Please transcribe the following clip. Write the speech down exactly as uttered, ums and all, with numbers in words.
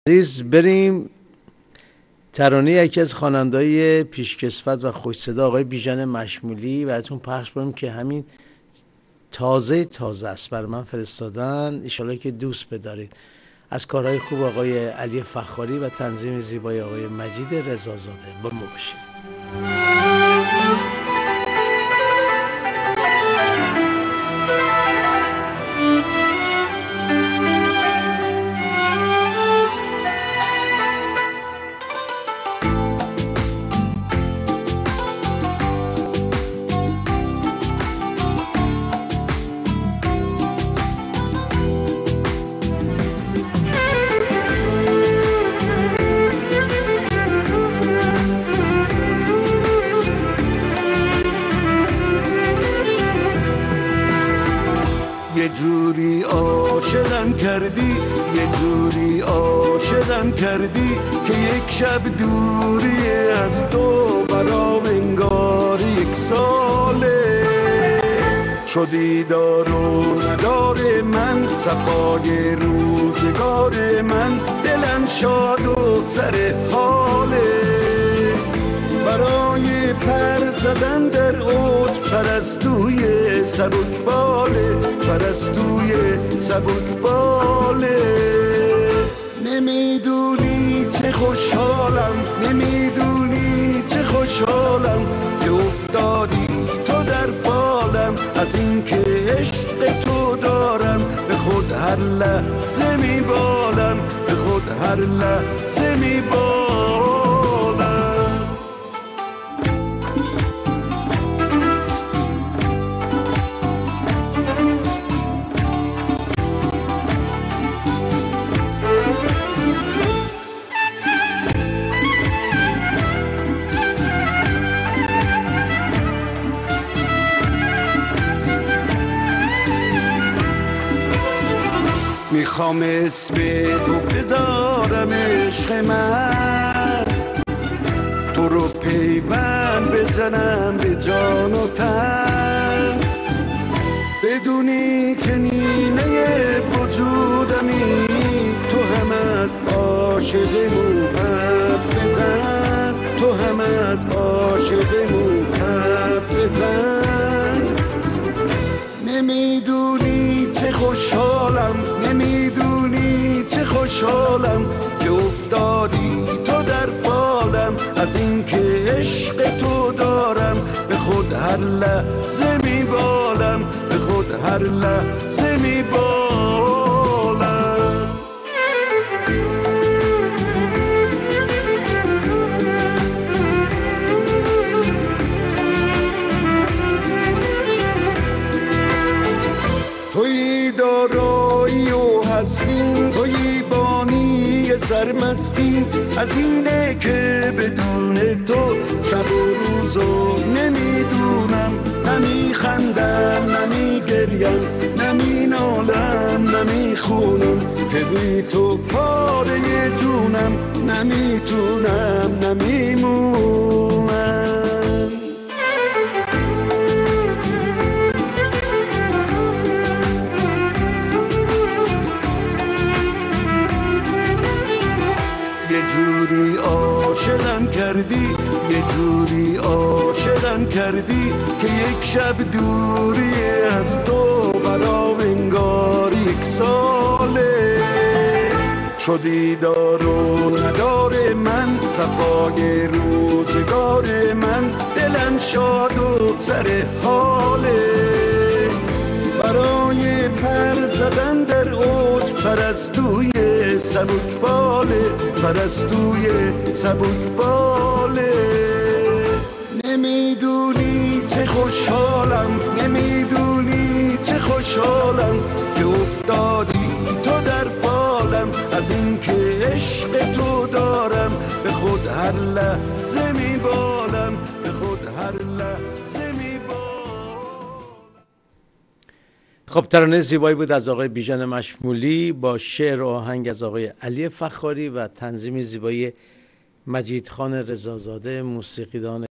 عزیز بریم ترانه یکی از خواننده‌های پیشکسوت و خوش صدا آقای بیژن مشمولی براتون پخش کنیم که همین تازه تازه است، برای من فرستادن، ان شاءالله که دوست بدارید. از کارهای خوب آقای علی فخاری و تنظیم زیبای آقای مجید رضازاده. با ما باشید. یه جوری عاشقم کردی، یه جوری عاشقم کردی که یک شب دوری از تو برام انگار یک ساله. شدی دار و ندار من، صفای روزگار من، دلم شاد و سر حاله. برای پر زدن در اوج پرستوی سبکباله، پرستوی سبکباله. نمیدونی چه خوشحالم، نمیدونی چه خوشحالم که افتادی تو در فالم. از این که عشق تو دارم به خود هر لحظه میبالم، به خود هر لحظه میبالم. میخوام اسم تو بذارم عشق من، تو رو پیوند بزنم به جان و تن. بدونی که نیمه وجودمی، تو همت عاشق محب بزن، تو همت عاشق محب بزن. نمیدونی چه خوشحالم، نمیدونی چه خوشحالم که افتادی تو در فالم. از این که عشق تو دارم به خود هر لحظه میبالم، به خود هر لحظه میبالم. تویی دارایی و هستین، تویی بانی سرمستین. از اینه که بدون تو شب و روزو نمیدونم، نمی خندم نمی گریم، نمی نالم نمی خونم، که بی تو پاره جونم نمیتونم نمیمونم. یه جوری عاشقم کردی، یه جوری عاشقم کردی که یک شب دوری از تو برام انگار یک ساله. شدی دار و ندار من، صفای روزگار من، دلم شاد و سر حاله. برای پر زدن در اوج پرستوی سبکباله، پرستوی سبکباله. نمیدونی چه خوشحالم، نمیدونی چه خوشحالم که افتادی تو در فالم. از این که عشق تو دارم به خود هر لحظه میبالم، به خود هر لحظه میبالم. خب ترانه زیبایی بود از آقای بیژن مشمولی با شعر و آهنگ از آقای علی فخاری و تنظیم زیبایی مجید خان رضازاده، موسیقیدان